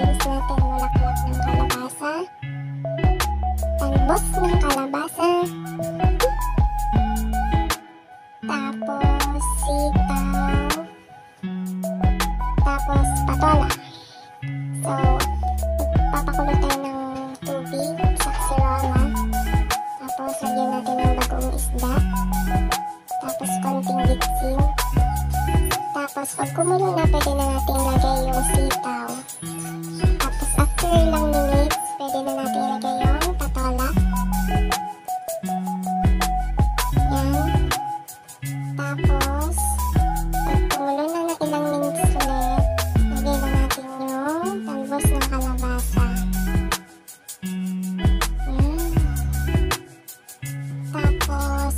ingredients natin, bulaklak ng kalabasa, talbos ng kalabasa, tapos sitaw, tapos patola. So, papakulo tayo ng tubig sa kaserola, tapos lagyan natin ng bagong isda, tapos konting gitsin. Tapos pag kumulo na, pwede na natin ilagay yung sitaw. Tapos after ilang minutes, pwede na natin ilagay yung patola. Yan. Tapos pag kumulo na ng ilang minutes ulit, lagay na natin yung talbos ng kalabasa. Yan. Tapos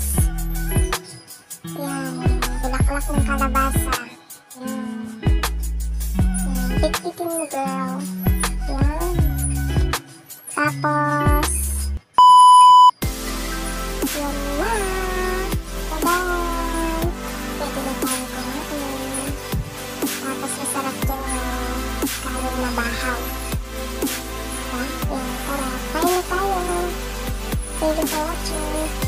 yan, bulaklak ng kalabasa. Pikitin mo, girl. Yan. Tapos yan na. Tada! Pwede na tayo kumain. Tapos masarap yung kanin na bahaw. Diba? Yan, tara. Kain na tayo. Thank you for watching.